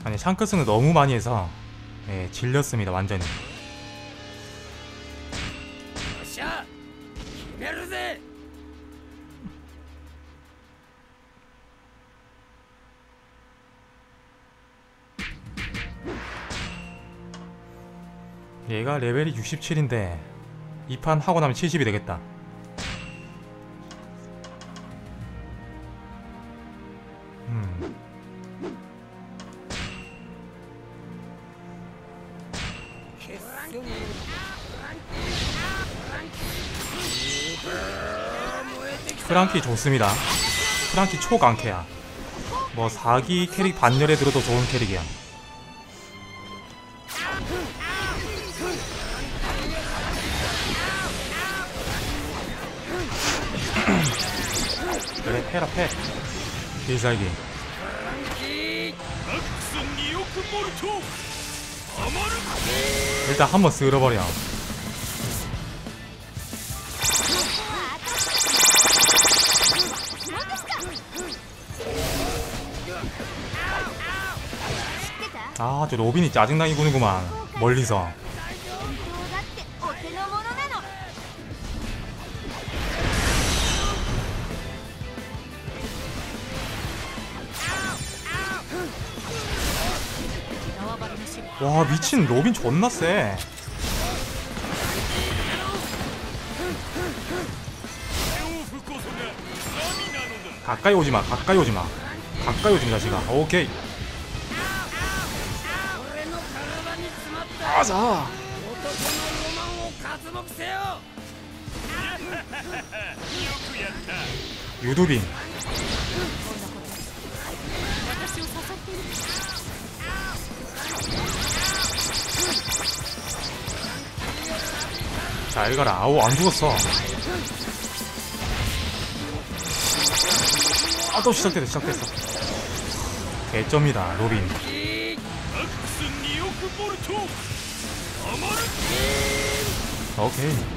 아니 샹크스는 너무 많이 해서 예, 질렸습니다 완전히. 얘가 레벨이 67인데 이 판 하고 나면 70이 되겠다. 프랑키 좋습니다. 프랑키 초강캐야. 뭐 4기 캐릭 반열에 들어도 좋은 캐릭이야. 그래 패라 패. 필살기. 일단 한번 쓸어버려. 아, 저 로빈이 짜증나게 구는구만. 멀리서. 와, 미친 로빈 존나 세. 가까이 오지마, 가까이 오지마. 가까이 오지마, 자식아. 오케이. 아자. 유두빈. 자, 이거라. 아우, 안 죽었어. 아, 또 시작됐어. 개점이다, 로빈. 오케이.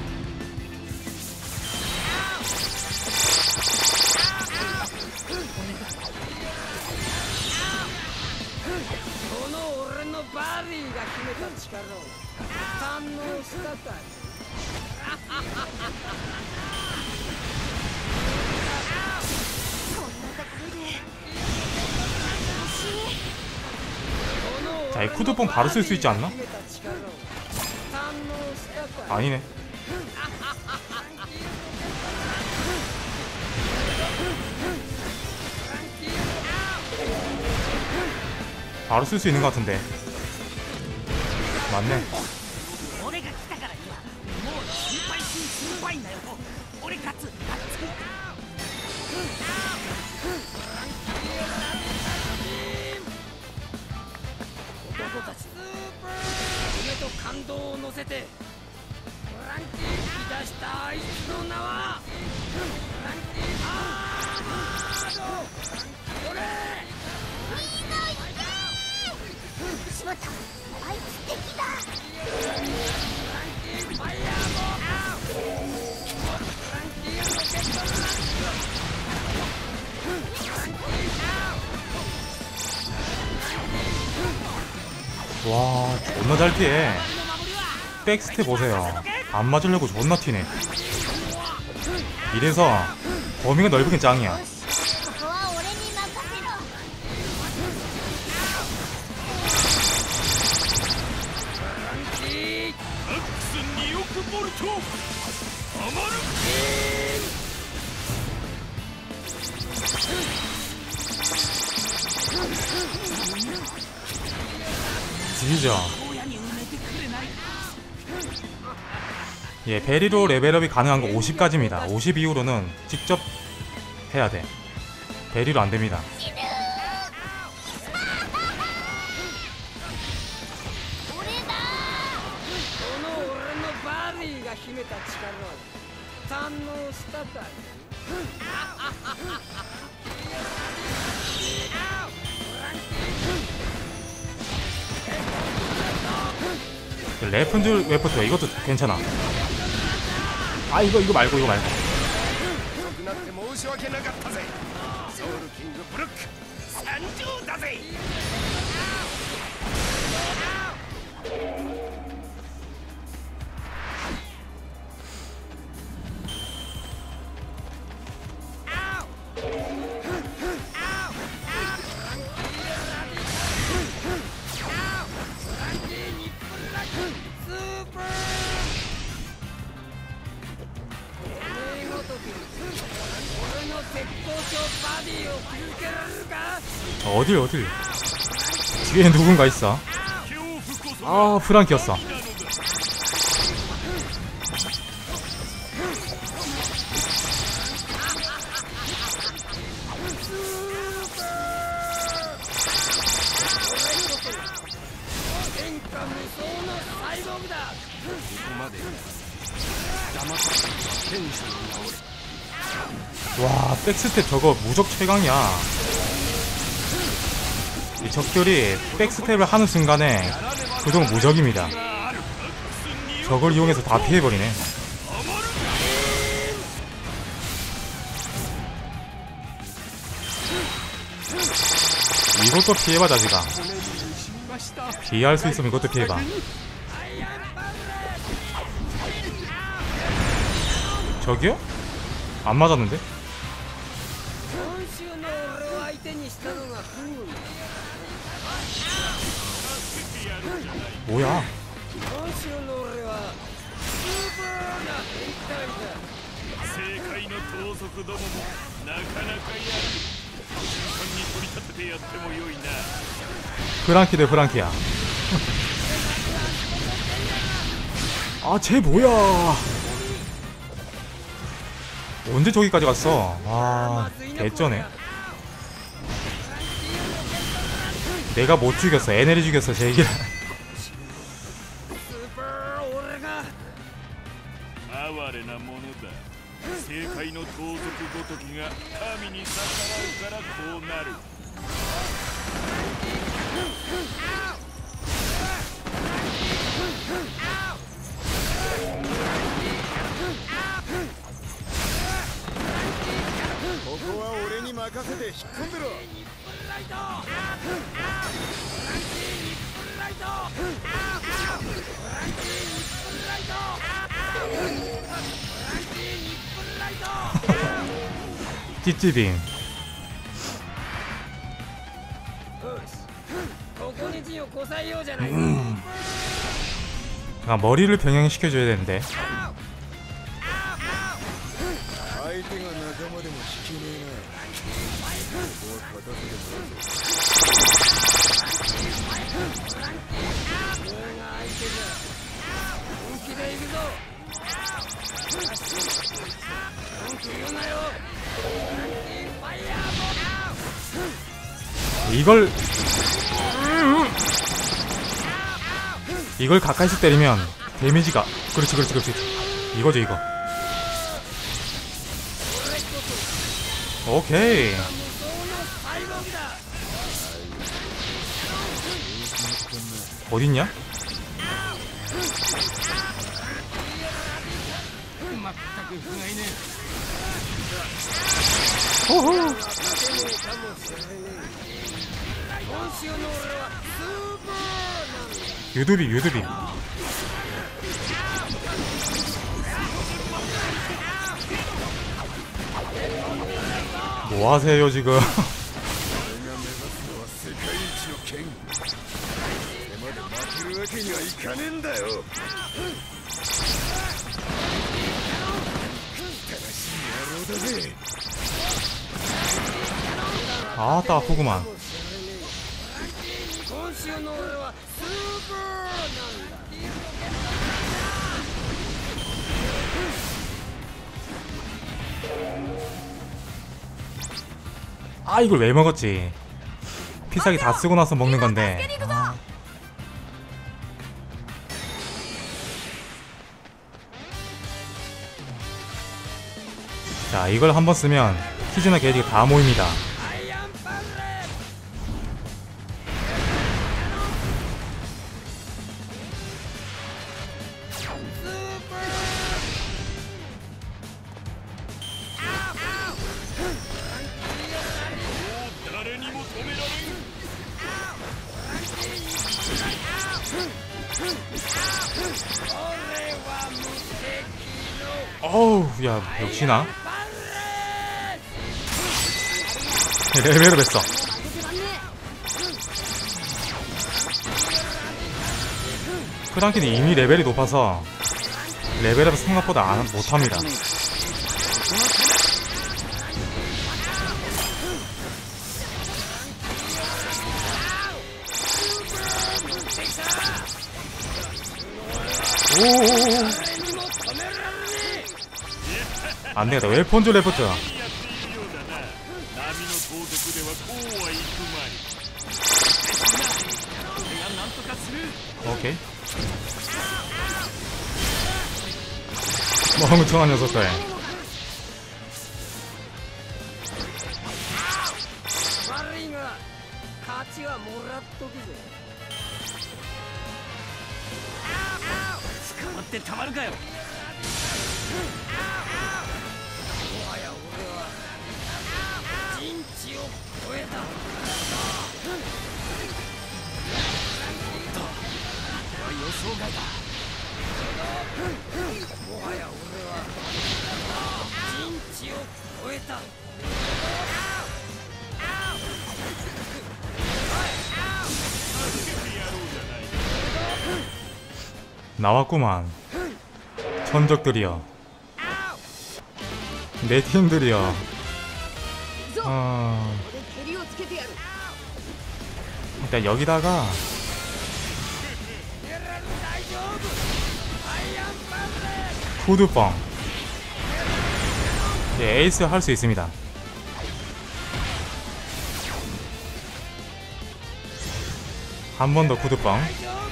자, 이 쿠드뽕 바로 쓸 수 있지 않나? 아니네. 바로 쓸 수 있는 것 같은데. 맞네. 와, 존나 잘 피해. 백스텝 보세요. 안 맞으려고 존나 튀네. 이래서 범위가 넓은 짱이야. 지죠. 예, 베리로 레벨업이 가능한 거 50까지입니다. 50 이후로는 직접 해야 돼. 베리로 안 됩니다. 레픈줄 웨프트 이것도 괜찮아. 아, 이거 말고. 어딜 뒤에 누군가 있어. 아, 프랑키였어. 와, 백스텝 저거 무적 최강이야. 이 적들이 백스텝을 하는 순간에 그동 무적입니다. 저걸 이용해서 다 피해버리네. 이것도 피해봐, 자식아. 피할 수 있으면 이것도 피해봐. 저기요? 안 맞았는데? 뭐야? 프랑키 대 프랑키야. 아, 쟤 뭐야? 언제 저기까지 갔어? 와, 개쩌네. 내가 못 죽였어. 에네를 죽였어, 제 얘기를. 찌찌빙. 아, 머리를 병행시켜줘야 되는데. 이걸 가까이서 때리면 데미지가. 그렇지. 이거죠, 이거. 오케이. 어딨냐? 호호. 유두비. 뭐 하세요, 지금? 아따, 아프구만. 아, 이걸 왜 먹었지? 피싸기 다 쓰고 나서 먹는 건데. 아. 자, 이걸 한번 쓰면 키즈나 게이지가 다 모입니다. 어우, 야, 역시나 레벨을 뺐어. 프랑키는 이미 레벨이 높아서 레벨업 생각보다 못합니다. 안되겠다. 웰폰즈 레프트. 오케이. 멍청한 녀석들. 나왔구만. 천적들이여. 내 팀들이여. 일단 여기다가 후드뻥. 에이스 할 수 있습니다. 한 번 더 후드뻥.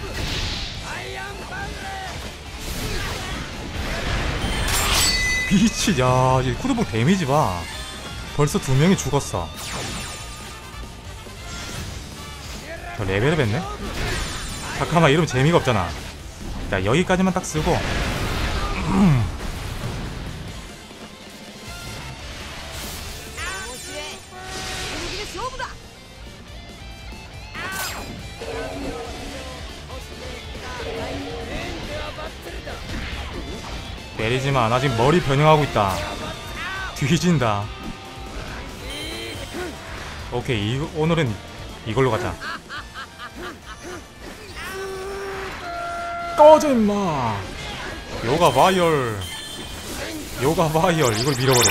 미치. 야, 이 후드뻥 데미지 봐. 벌써 2명이 죽었어. 저 레벨업 했네? 잠깐만, 이러면 재미가 없잖아. 자, 여기까지만 딱 쓰고. 때리지마. 나 지금 머리 변형하고 있다. 뒤진다. 오케이, 오늘은 이걸로 가자. 꺼져 임마. 요가 바이얼. 요가 바이얼. 이걸 밀어버려.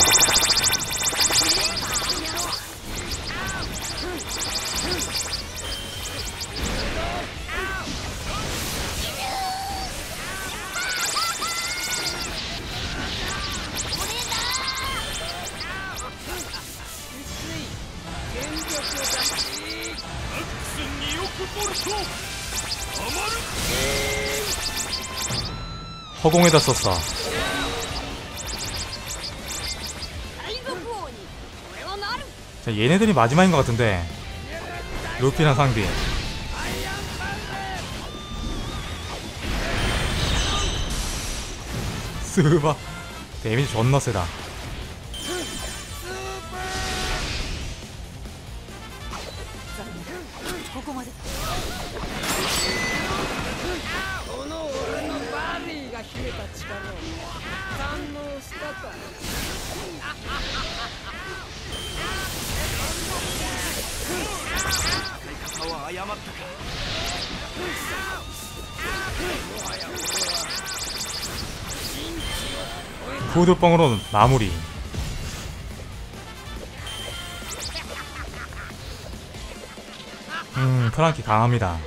허공에다 썼어. 자, 얘네들이 마지막인 것 같은데. 루피랑 상디. 스바. 데미지 존나 세다. 후드뻥으로 마무리. 프랑키 강합니다.